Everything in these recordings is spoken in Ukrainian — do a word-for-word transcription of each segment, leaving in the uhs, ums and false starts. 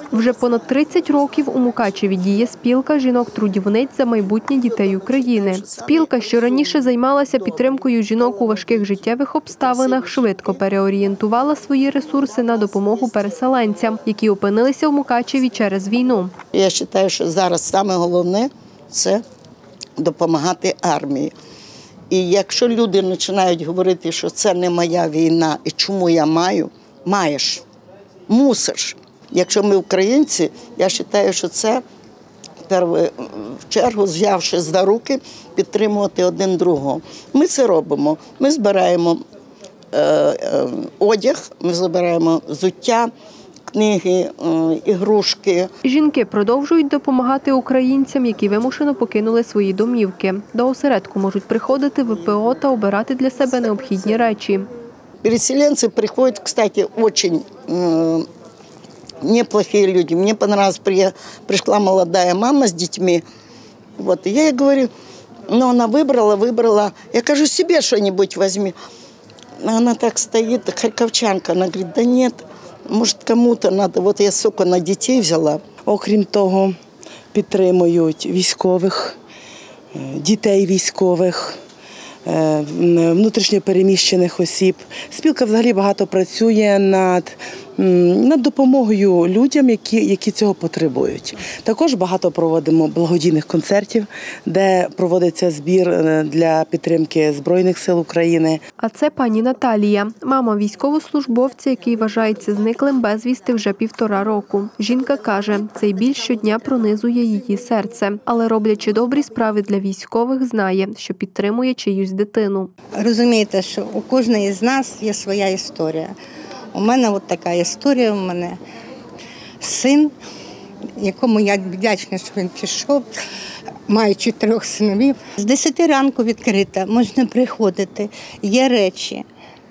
Вже понад тридцять років у Мукачеві діє спілка жінок-трудівниць за майбутнє дітей України. Спілка, що раніше займалася підтримкою жінок у важких життєвих обставинах, швидко переорієнтувала свої ресурси на допомогу переселенцям, які опинилися в Мукачеві через війну. Я вважаю, що зараз саме головне – це допомагати армії. І якщо люди починають говорити, що це не моя війна і чому я маю, маєш, мусиш. Якщо ми українці, я вважаю, що це в чергу, взявши за руки, підтримувати один другого. Ми це робимо. Ми збираємо е, е, одяг, ми збираємо взуття, книги, е, ігрушки. Жінки продовжують допомагати українцям, які вимушено покинули свої домівки. До осередку можуть приходити в ВПО та обирати для себе необхідні речі. Переселенцы приходят, кстати, очень э, неплохие люди. Мне понравилось, при, пришла молодая мама с детьми. Вот, и я ей говорю, ну, она выбрала, выбрала. Я кажу, себе что-нибудь возьми. Она так стоит, харьковчанка. Она говорит, да нет, может, кому-то надо. Вот я соку на детей взяла. Окрім того, підтримують військових, дітей військових, внутрішньо переміщених осіб. Спілка взагалі багато працює над, над допомогою людям, які, які цього потребують. Також багато проводимо благодійних концертів, де проводиться збір для підтримки Збройних сил України. А це пані Наталія, мама військовослужбовця, який вважається зниклим безвісти вже півтора року. Жінка каже, цей біль щодня пронизує її серце. Але роблячи добрі справи для військових, знає, що підтримує чиюсь дитину. Розумієте, що у кожної з нас є своя історія. У мене от така історія, у мене син, якому я вдячна, що він пішов, маючи трьох синовів. З десяти ранку відкрита, можна приходити, є речі.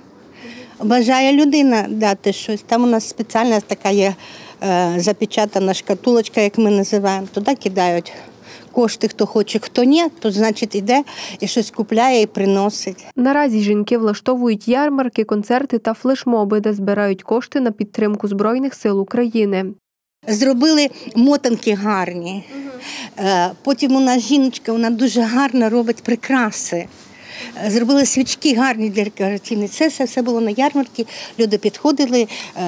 Бажає людина дати щось. Там у нас спеціальна така є е, запечатана шкатулочка, як ми називаємо, туди кидають кошти, хто хоче, хто ні, то значить йде і щось купляє і приносить. Наразі жінки влаштовують ярмарки, концерти та флешмоби, де збирають кошти на підтримку Збройних сил України. Зробили мотанки гарні. Потім у нас жіночка, вона дуже гарно робить прикраси. Зробили свічки гарні для декоративної. Це все, все було на ярмарці. Люди підходили,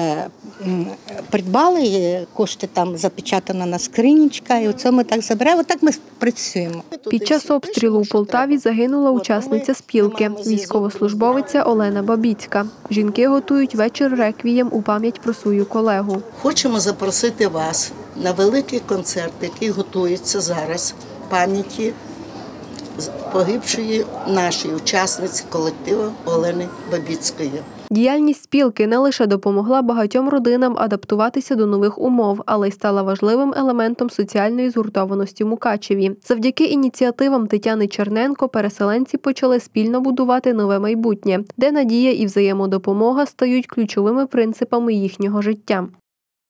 придбали, кошти там запечатана на скринічка, і оце ми так забираємо. Отак ми працюємо. Під час обстрілу у Полтаві загинула учасниця спілки, військовослужбовиця Олена Бабіцька. Жінки готують вечір реквієм у пам'ять про свою колегу. Хочемо запросити вас на великий концерт, який готується зараз пам'яті погибшої нашої учасниці колективу Олени Бабіцької. Діяльність спілки не лише допомогла багатьом родинам адаптуватися до нових умов, але й стала важливим елементом соціальної згуртованості в Мукачеві. Завдяки ініціативам Тетяни Черненко переселенці почали спільно будувати нове майбутнє, де надія і взаємодопомога стають ключовими принципами їхнього життя.